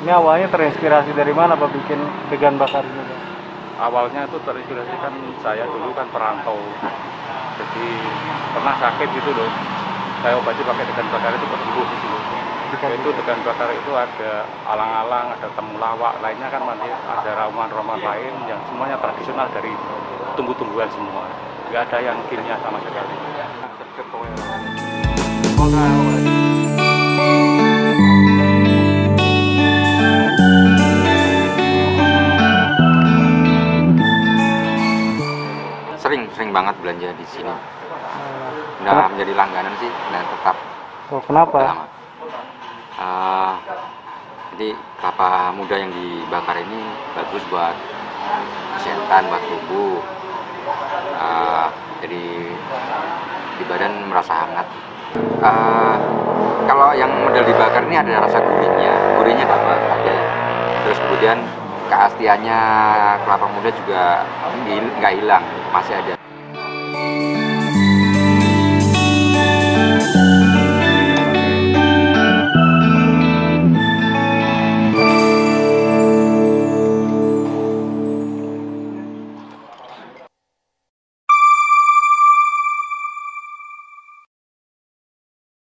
Ini awalnya terinspirasi dari mana Pak bikin degan bakar ini Pak? Awalnya itu terinspirasi kan saya dulu kan perantau, jadi pernah sakit gitu loh. Saya obati pakai degan bakar itu sembuh gitu loh. Itu degan bakar itu ada alang-alang, ada temulawak, lainnya kan masih ada ramuan-ramuan lain yang semuanya tradisional dari tumbuh-tumbuhan semua. Nggak ada yang kimia sama sekali. Sering banget belanja di sini. Udah menjadi langganan sih dan tetap. Oh, kenapa? Lama. Jadi kelapa muda yang dibakar ini bagus buat kesehatan, buat tubuh. Jadi di badan merasa hangat. Kalau yang model dibakar ini ada rasa gurihnya dapat ada. Terus kemudian keasliannya kelapa muda juga nggak hilang, masih ada.